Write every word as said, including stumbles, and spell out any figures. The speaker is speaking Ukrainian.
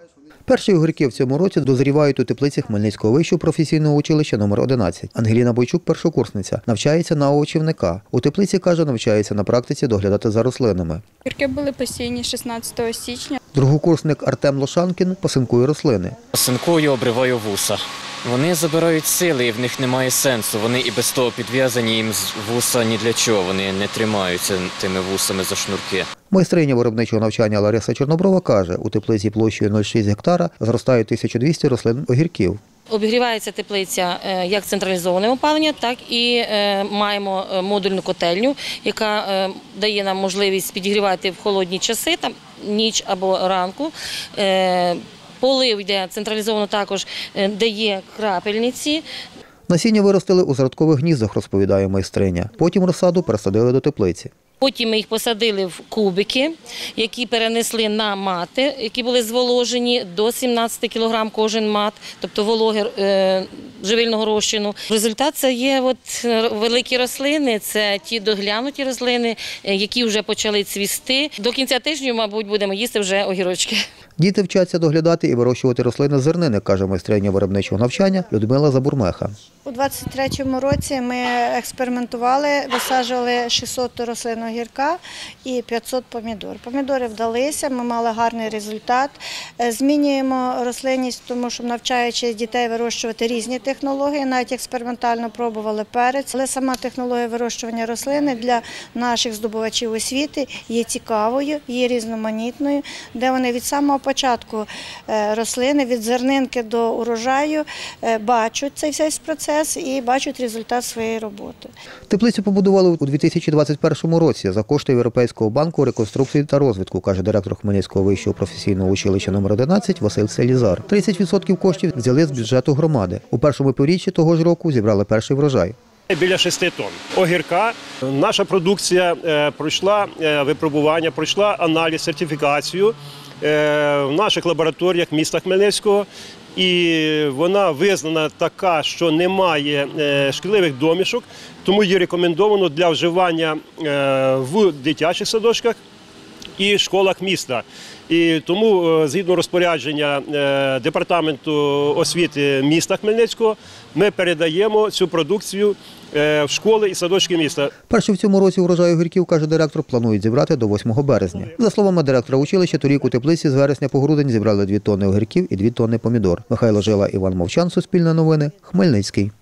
Перші огірки в цьому році дозрівають у теплиці Хмельницького вищого професійного училища номер одинадцять. Ангеліна Бойчук – першокурсниця, навчається на овочівника. У теплиці, каже, навчається на практиці доглядати за рослинами. Огірки були посіяні шістнадцятого січня. Другокурсник Артем Лошанкін посинкує рослини. Посинкую, обриваю вуса. Вони забирають сили і в них немає сенсу. Вони і без того підв'язані, їм з вуса ні для чого. Вони не тримаються тими вусами за шнурки. Майстриня виробничого навчання Лариса Чорноброва каже, у теплиці площею нуль цілих шість гектара зростає тисяча двісті рослин огірків. Обігрівається теплиця як централізованим опаленням, так і маємо модульну котельню, яка дає нам можливість підігрівати в холодні часи, там ніч або ранку. Полив йде централізовано також, де є крапельниці. Насіння виростили у зародкових гніздах, розповідає майстриня. Потім розсаду пересадили до теплиці. Потім ми їх посадили в кубики, які перенесли на мати, які були зволожені до сімнадцяти кілограм кожен мат, тобто вологи е, живильного розчину. Результат – це є от великі рослини, це ті доглянуті рослини, які вже почали цвісти. До кінця тижня, мабуть, будемо їсти вже огірочки. Діти вчаться доглядати і вирощувати рослини з зернини, каже майстриня виробничого навчання Людмила Забурмеха. У двадцять третьому році ми експериментували, висаджували шістсот рослин огірка і п'ятсот помідор. Помідори вдалися, ми мали гарний результат. Змінюємо рослинність, тому що навчаючи дітей вирощувати різні технології, навіть експериментально пробували перець. Але сама технологія вирощування рослини для наших здобувачів освіти є цікавою, є різноманітною, де вони від самого початку рослини, від зернинки до урожаю бачать цей весь процес і бачать результат своєї роботи. Теплицю побудували у дві тисячі двадцять першому році за кошти Європейського банку реконструкції та розвитку, каже директор Хмельницького вищого професійного училища номер одинадцять Василь Селізар. тридцять відсотків коштів взяли з бюджету громади. У першому півріччі того ж року зібрали перший врожай. Біля шести тонн огірка. Наша продукція пройшла випробування, пройшла аналіз, сертифікацію в наших лабораторіях міста Хмельницького. І вона визнана така, що немає шкідливих домішок, тому її рекомендовано для вживання в дитячих садочках і школах міста. І тому, згідно розпорядження Департаменту освіти міста Хмельницького, ми передаємо цю продукцію в школи і садочки міста. Перший в цьому році урожай огірків, каже директор, планують зібрати до восьмого березня. За словами директора училища, торік у теплиці з вересня по грудень зібрали дві тонни огірків і дві тонни помідор. Михайло Жила, Іван Мовчан, Суспільне новини, Хмельницький.